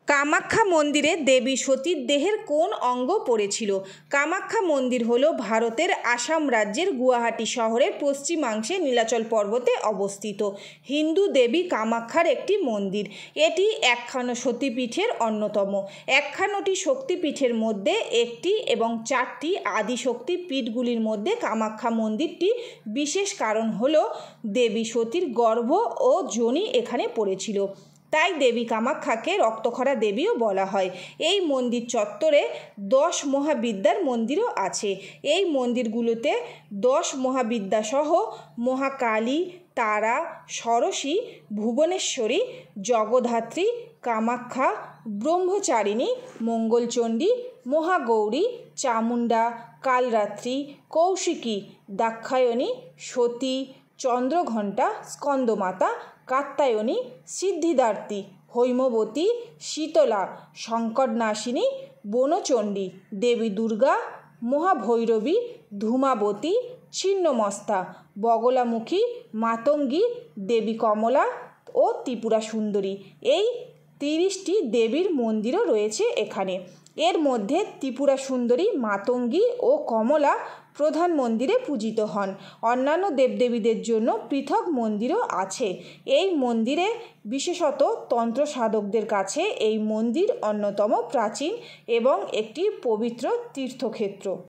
কামাখ্যা মন্দিরে দেবী সতীর দেহের কোন অঙ্গ পড়েছিল? কামাখ্যা মন্দির হল ভারতের আসাম রাজ্যের গুয়াহাটি শহরের পশ্চিমাংশে নীলাচল পর্বতে অবস্থিত হিন্দু দেবী কামাখ্যার একটি মন্দির। এটি 51 সতীপীঠের অন্যতম। 51টি শক্তিপীঠের মধ্যে একটি এবং 4টি আদিশক্তি পীঠগুলির মধ্যে কামাখ্যা মন্দিরটি বিশেষ কারণ হল দেবী সতীর গর্ভ ও যোনি এখানে পড়েছিল। তাই দেবী কামাখ্যাকে রক্তখরা দেবীও বলা হয়। এই মন্দির চত্বরে 10 মহাবিদ্যার মন্দিরও আছে। এই মন্দিরগুলোতে 10 মহাবিদ্যা সহ মহাকালী, তারা, ষড়শী, ভুবনেশ্বরী, জগদ্ধাত্রী, কামাখ্যা, ব্রহ্মচারিণী, মঙ্গলচণ্ডী, মহাগৌরী, চামুণ্ডা, কালরাত্রি, কৌশিকী, দাক্ষায়ণী, সতী, চন্দ্রঘণ্টা, স্কন্দমাতা, কাত্যায়নী, সিদ্ধিদাত্রী, হৈমবতী, শীতলা, সংকটনাশিনী, বনচণ্ডী, দেবী দুর্গা, মহাভৈরবী, ধূমাবতী, ছিন্নমস্তা, বগলামুখী, মাতঙ্গী, দেবী কমলা ও ত্রিপুরা সুন্দরী। এই 30টি দেবীর মন্দিরও রয়েছে এখানে। এর মধ্যে ত্রিপুরা সুন্দরী, মাতঙ্গী ও কমলা প্রধান মন্দিরে পূজিত হন। অন্যান্য দেবদেবীদের জন্য পৃথক মন্দিরও আছে। এই মন্দিরে বিশেষত তন্ত্র সাধকদের কাছে এই মন্দির অন্যতম প্রাচীন এবং একটি পবিত্র তীর্থক্ষেত্র।